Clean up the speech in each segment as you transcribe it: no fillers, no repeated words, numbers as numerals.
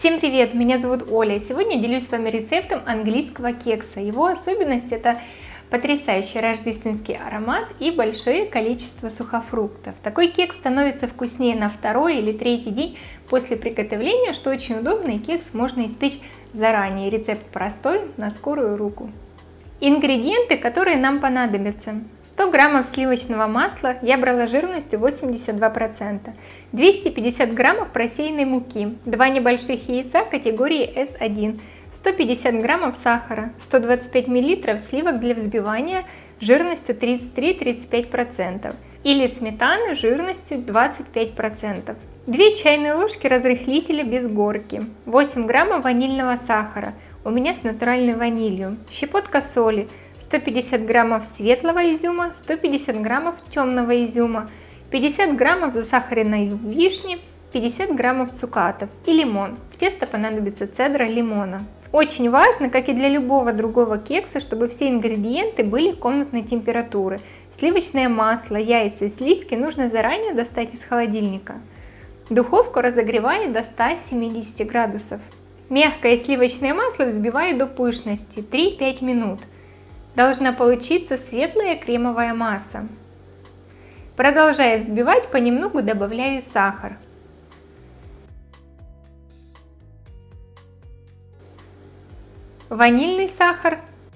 Всем привет! Меня зовут Оля. Сегодня делюсь с вами рецептом английского кекса. Его особенность — это потрясающий рождественский аромат и большое количество сухофруктов. Такой кекс становится вкуснее на второй или третий день после приготовления, что очень удобно, и кекс можно испечь заранее. Рецепт простой, на скорую руку. Ингредиенты, которые нам понадобятся. 100 граммов сливочного масла, я брала жирностью 82%, 250 граммов просеянной муки, 2 небольших яйца категории S1, 150 граммов сахара, 125 мл сливок для взбивания жирностью 33-35% или сметаны жирностью 25%, 2 чайные ложки разрыхлителя без горки, 8 граммов ванильного сахара, у меня с натуральной ванилью, щепотка соли, 150 граммов светлого изюма, 150 граммов темного изюма, 50 граммов засахаренной вишни, 50 граммов цукатов и лимон. В тесто понадобится цедра лимона. Очень важно, как и для любого другого кекса, чтобы все ингредиенты были комнатной температуры. Сливочное масло, яйца и сливки нужно заранее достать из холодильника. Духовку разогреваю до 170 градусов. Мягкое сливочное масло взбиваю до пышности 3-5 минут. Должна получиться светлая кремовая масса. Продолжая взбивать, понемногу добавляю сахар. Ванильный сахар.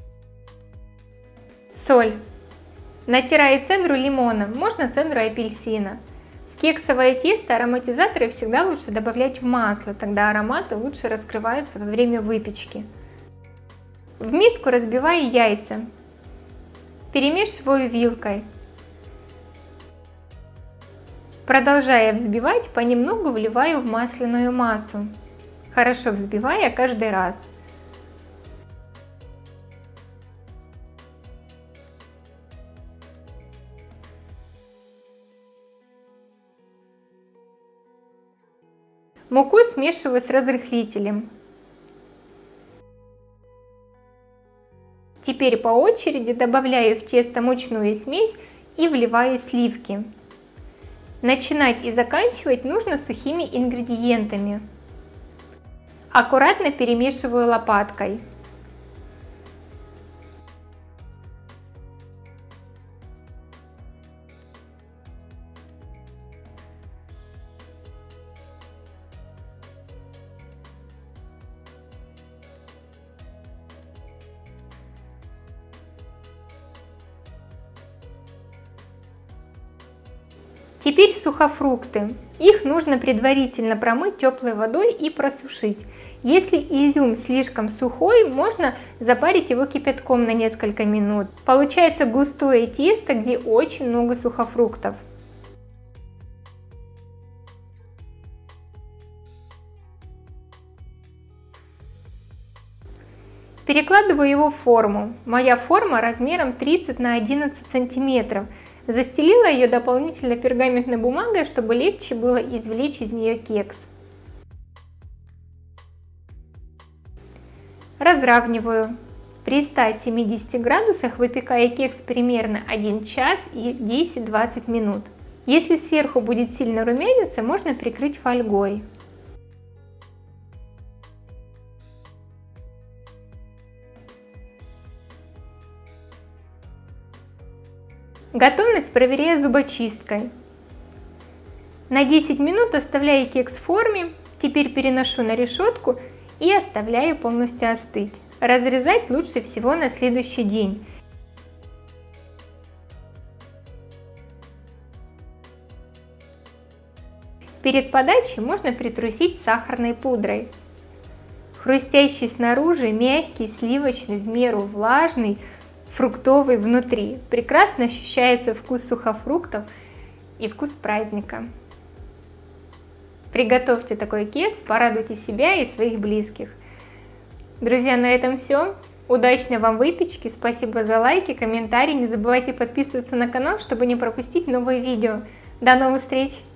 Соль. Натираю цедру лимона, можно цедру апельсина. В кексовое тесто ароматизаторы всегда лучше добавлять в масло, тогда ароматы лучше раскрываются во время выпечки. В миску разбиваю яйца, перемешиваю вилкой. Продолжая взбивать, понемногу вливаю в масляную массу, хорошо взбивая каждый раз. Муку смешиваю с разрыхлителем. Теперь по очереди добавляю в тесто мучную смесь и вливаю сливки. Начинать и заканчивать нужно сухими ингредиентами. Аккуратно перемешиваю лопаткой. Теперь сухофрукты. Их нужно предварительно промыть теплой водой и просушить. Если изюм слишком сухой, можно запарить его кипятком на несколько минут. Получается густое тесто, где очень много сухофруктов. Перекладываю его в форму. Моя форма размером 30 на 11 сантиметров. Застелила ее дополнительно пергаментной бумагой, чтобы легче было извлечь из нее кекс. Разравниваю. При 170 градусах выпекая кекс примерно 1 час и 10-20 минут. Если сверху будет сильно румяниться, можно прикрыть фольгой. Готовность проверяю зубочисткой. На 10 минут оставляю кекс в форме, теперь переношу на решетку и оставляю полностью остыть. Разрезать лучше всего на следующий день. Перед подачей можно притрусить сахарной пудрой. Хрустящий снаружи, мягкий, сливочный, в меру влажный, фруктовый внутри. Прекрасно ощущается вкус сухофруктов и вкус праздника. Приготовьте такой кекс, порадуйте себя и своих близких. Друзья, на этом все. Удачной вам выпечки, спасибо за лайки, комментарии. Не забывайте подписываться на канал, чтобы не пропустить новые видео. До новых встреч!